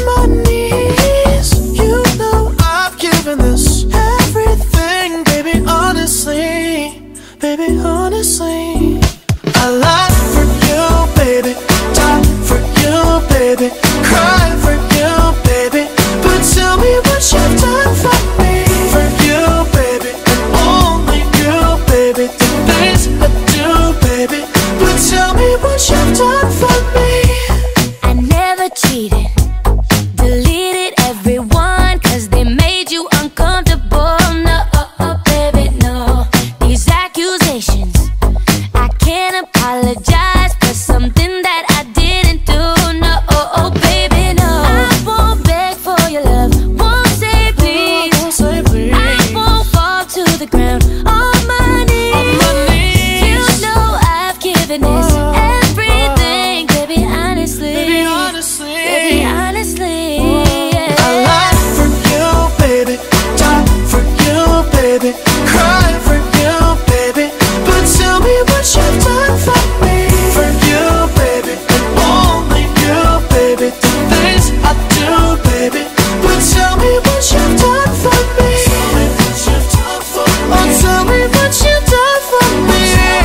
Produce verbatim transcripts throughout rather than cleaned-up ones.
my knees. You know I've given this everything, baby, honestly. Baby, honestly, I lie for you, baby, die for you, baby, cry for you, baby. But tell me what you've done for me. For you, baby, and only you, baby. The things I do, baby. But tell me what you've done for me. I never cheated, deleted everyone, cause they made you uncomfortable. No, baby, no. These accusations, I can't apologize for something that I didn't do. No, baby, no. I won't beg for your love, won't say please. Won't say please. I won't fall to the ground on my knees. On my knees. You know I've given this everything, baby, honestly. Baby, honestly, Baby, honestly, I lie for you, baby, die for you, baby, cry for you, baby. But tell me what you've done for me. For you, baby, and only you, baby. The things I do, baby. But tell me what you've done for me. Tell me what you've done for me. Oh, tell me what you've done for me.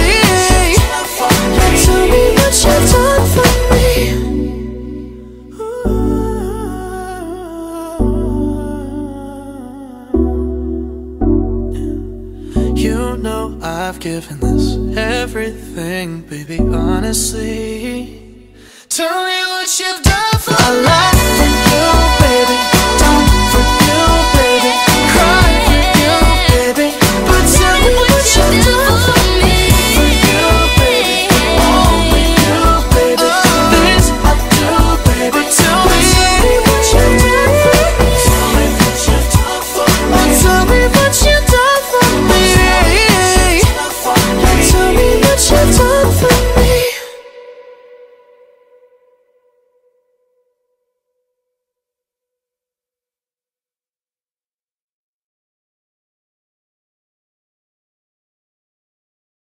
Tell me what you've done for me. You know I've given this everything, baby, honestly. Tell me what you've done.